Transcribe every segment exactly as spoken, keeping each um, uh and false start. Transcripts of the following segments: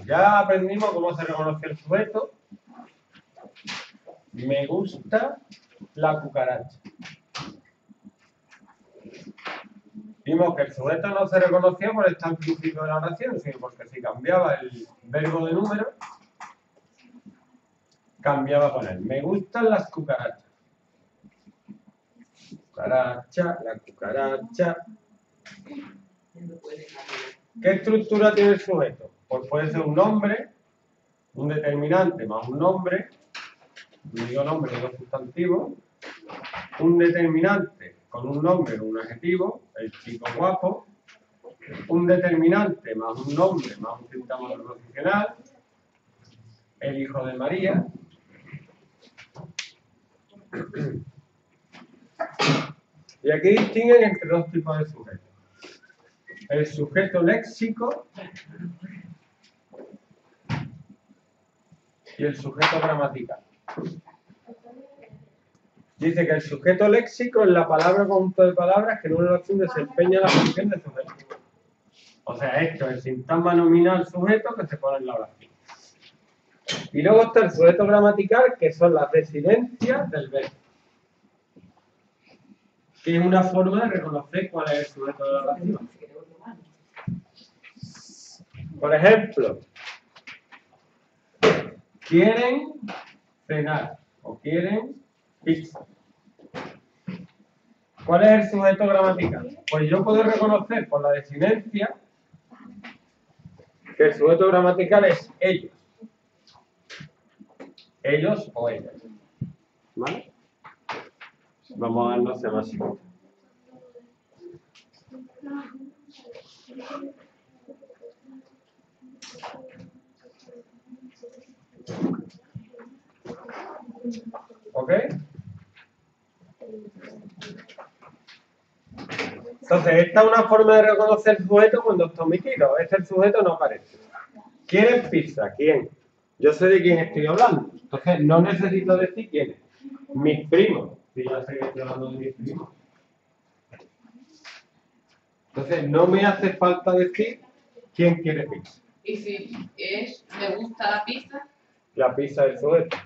Ya aprendimos cómo se reconoce el sujeto. Me gusta la cucaracha. Vimos que el sujeto no se reconocía por estar al principio de la oración, sino porque si cambiaba el verbo de número, cambiaba por él. Me gustan las cucarachas. Cucaracha, la cucaracha. ¿Qué estructura tiene el sujeto? Pues puede ser un nombre, un determinante más un nombre, no digo nombre, digo sustantivo, un determinante con un nombre o un adjetivo, el chico guapo, un determinante más un nombre más un síntoma preposicional, el hijo de María. Y aquí distinguen entre dos tipos de sujetos. El sujeto léxico y el sujeto gramatical. Dice que el sujeto léxico es la palabra o conjunto de palabras que en una oración desempeña la función de sujeto. O sea, esto es el sintagma nominal sujeto que se pone en la oración. Y luego está el sujeto gramatical, que son las residencias del verbo. Que es una forma de reconocer cuál es el sujeto de la oración. Por ejemplo, quieren cenar o quieren pizza. ¿Cuál es el sujeto gramatical? Pues yo puedo reconocer por la desinencia que el sujeto gramatical es ellos. Ellos o ellas. ¿Vale? Vamos a darnos básico. ¿Ok? Entonces, esta es una forma de reconocer el sujeto cuando está omitido. Este el sujeto no aparece. ¿Quién es pizza? ¿Quién? Yo sé de quién estoy hablando. Entonces, no necesito decir quién es. Mis primos. Si ya sé que estoy hablando de mis primos. Entonces, no me hace falta decir quién quiere pizza. ¿Y si es me gusta la pizza? La pizza del sujeto.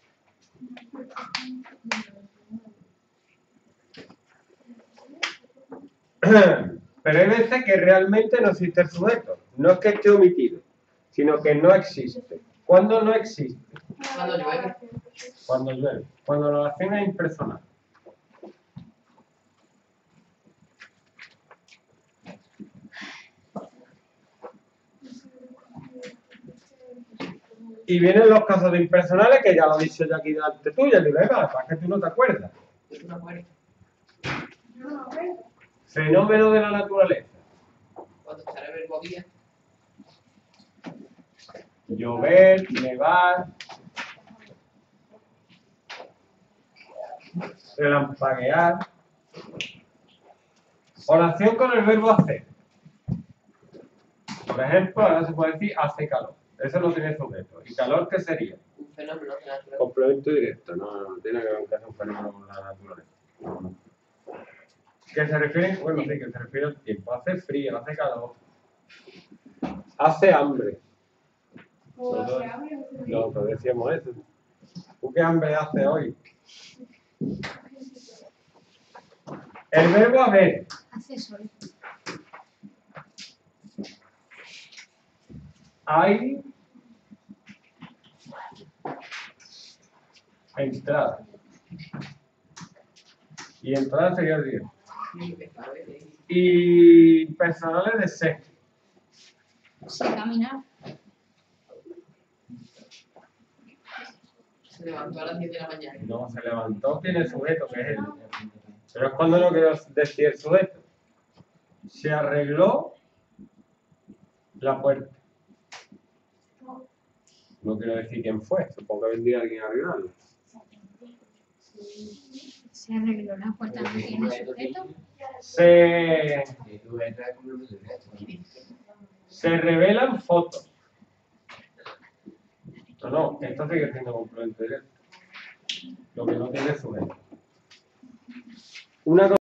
Pero hay veces que realmente no existe el sujeto. No es que esté omitido, sino que no existe. ¿Cuándo no existe? Cuando llueve. Cuando llueve. Cuando la oración es impersonal. Y vienen los casos de impersonales que ya lo he dicho yo aquí delante tuya, Dilema, para que tú no te acuerdas. Yo no me acuerdo. Fenómeno de la naturaleza. Cuando está el verbo había. Llover, nevar, relampaguear. Oración con el verbo hacer. Por ejemplo, ahora se puede decir hace calor. Eso no tiene sujeto. ¿Y calor qué sería? Un fenómeno de la naturaleza. Complemento directo. No, no tiene que ver con un fenómeno con la naturaleza. ¿Qué se refiere? Bueno, sí, que se refiere al tiempo. Hace frío, hace calor. Hace hambre. Nosotros, nosotros decíamos eso. ¿Tú qué hambre hace hoy? El verbo haber. Hace sol. Hay entrada. Y entrada sería el día. Y personales de ser. Sí, caminar. Se levantó a las diez de la mañana. No, se levantó, tiene sujeto, que es él. Pero es cuando no quiero decir el sujeto. Se arregló la puerta. No quiero decir quién fue, supongo que vendría alguien a arreglarlo. Se arregló la puerta, no tiene sujeto. Se, se revelan fotos. No, no, esto sigue siendo complemento directo. Lo que no tiene sujeto. Una cosa